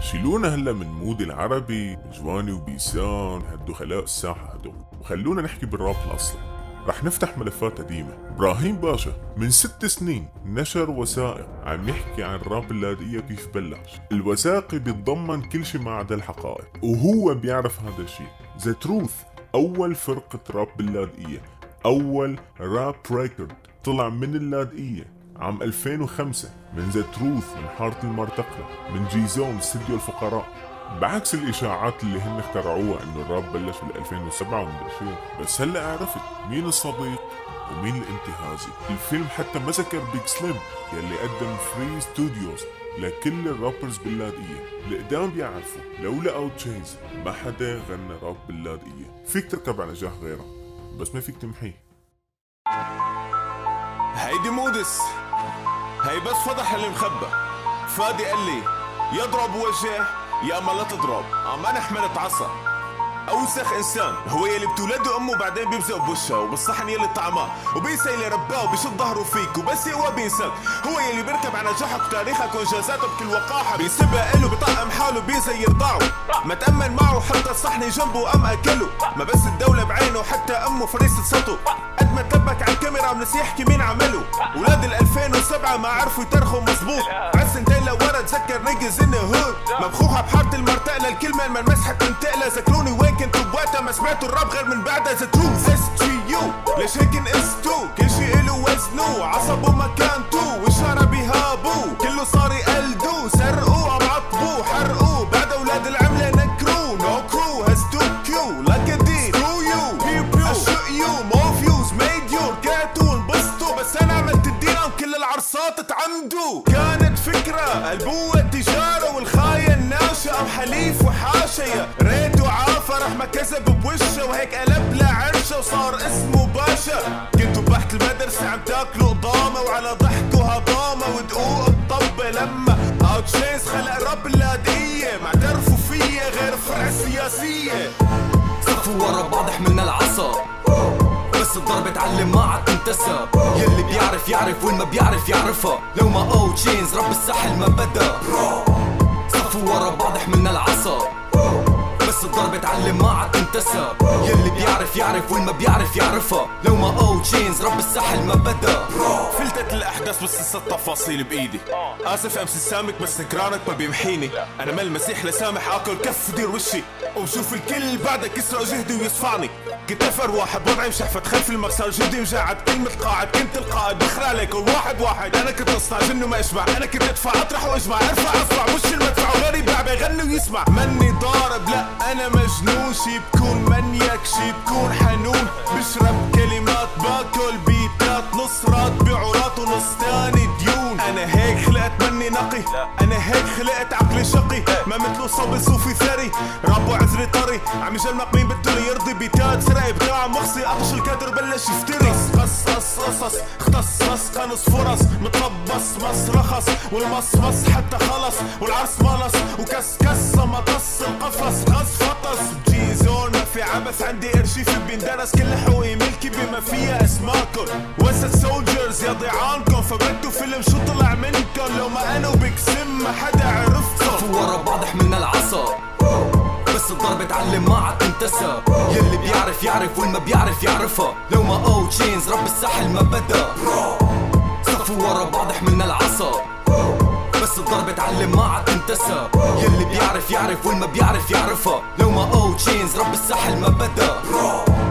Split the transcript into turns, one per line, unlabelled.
شيلونا هلا من مود العربي جواني وبيسان هدو خلاق الساحة هدو، وخلونا نحكي بالراب الأصلي. رح نفتح ملفات قديمة. إبراهيم باشا من 6 سنين نشر وثائق عم يحكي عن الراب اللاذقية كيف بلش. الوثائقي بيتضمن كل شي ما عدا الحقائق، وهو بيعرف هذا الشيء. ذا تروث أول فرقة راب باللاذقية، أول راب ريكورد طلع من اللاذقية عام 2005 من ذا تروث من حارة المرتقلة من جيزون استديو الفقراء. بعكس الإشاعات اللي هن اخترعوها إنه الراب بلش بال 2007 ومدري شو، بس هلا عرفت مين الصديق ومين الانتهازي. الفيلم حتى ما ذكر بيج سليم يلي قدم فري ستوديوز لكل الرابرز باللاذقية. القدام بيعرفوا لولا اوت تشينز ما حدا غنى راب باللاذقية. فيك تركب على نجاح غيرها بس ما فيك تمحيه.
هيدي مودس، هي بس فضح اللي مخبى. فادي قال لي يضرب وجه يا اما لا تضرب. انا حملت عصا. اوسخ انسان هو يلي بتولده امه بعدين بيبزق بوشها وبالصحن يلي طعماه وبينسى اللي رباه وبيشد ظهره فيك وبس يقوى بينساك. هو يلي بيركب على نجاحك وتاريخك وانجازاته بكل وقاحه، بيسبها له بيطقم حاله بينسى يرضعه. ما تأمن معه حتى الصحن جنبه ام اكله. ما بس الدولة بعينه حتى امه فريسة سطو. قد ما تبك على الكاميرا منس يحكي مين عمله. ولاد ال 2007 ما عرفوا يترخوا مزبوط. عالسنتين لورا تذكر نجز انه هود مبخوخه بحارة المرتقلة. الكلمة من مسحت تنتقلها. ذكروني وين كنتوا بوقتها ما سمعتوا الراب غير من بعدها. ذا تروث اس تي يو ليش هيك انقستو؟ كل شي إله وزنو عصبه مكانتو والشارع بيهابو كله صار يقلدو. سرقوا عم عطبو حرقوا بعد اولاد العملة نكرو. نو كرو هاز تو كيو لايك ا دي سكرو يو بيو بيو اشق يو مو فيوز ميد يور كاتو انبسطوا. بس انا عملت الدينام كل العرصات اتعمدوا. كانت فكرة قلبوها التجارة والخاين ناشئة او حليف وحاشية. ريت وعافى رح ما كذب بوشه وهيك قلب لعرشه وصار اسمه باشا. كنتوا بحت المدرسة عم تاكلوا قضامة وعلى ضحكوا هضامة ودقوق الطبة. لما اوت تشينز خلق راب اللاذقية ما اعترفوا فيا غير فرع السياسية.
صفوا ورا بعض حملنا العصا بس الضرب اتعلم ما عاد تنتسب. يلي بيعرف يعرف والما بيعرف يعرفها. لو ما اوت تشينز رب الساحل ما بدا. صفوا ورا بعض حملنا العصا بس الضرب اتعلم ما عاد تنتسب. يلي بيعرف يعرف والما بيعرف يعرفها. لو ما اوت تشينز رب الساحل ما بدا.
فلتت الاحداث بس لسه التفاصيل بايدي. اسف امس السامك بس نكرانك ما بيمحيني. انا ما المسيح لسامح اكل كف ودير وشي وبشوف الكل بعدك يسرق جهدي ويصفعني. كنت افر واحد وضعي مشحفت خلف المكسر جهدي مجاعد كلمة قاعد. كنت القائد بخر عليك والواحد واحد. انا كنت اصنع جن وما اشبع. انا كنت ادفع اطرح واجمع ارفع اصبع مش المدفع وغيري بيع بيغني ويسمع. مني ضارب لا انا مجنون. شي بكون منيك شي بكون حنون. بشرب كلمات باكل بيتات نص رات بعورات ونص تاني ديون. انا هيك خلقت مني نقي. انا هيك خلقت عقلي شقي. ما مثلو صبي صوفي ثري راب وعذري طري. عم يجلمق مين بده يرضي بيتات سرق بتاع مخصي. قطش الكادر بلش يفتري. قصص قصص اختصص خلص فرص مطبص مص رخص والمصمص حتى خلص والعرس ملص وكسكس مطص القفص غص فطس. بجيزون ما في عبث عندي ارشيف بيندرس. كل حقوقي ملكي بما فيها اسماكن. وسط سولجرز يا ضيعانكم فبدوا فيلم شو طلع منكم. لو ما انا وبكسم ما حدا عرفتكم.
صفوا ورا بعض حملنا العصا بس الضرب اتعلم ما عاد تنتسب. يلي بيعرف يعرف والما بيعرف يعرفها. لو ما اوت تشينز رب الساحل ما بدا. صفوا ورا بعض حملنا العصا بس الضرب اتعلم ما عاد تنتسب. يلي بيعرف يعرف والما بيعرف يعرفها. لو ما اوت تشينز رب الساحل ما بدا.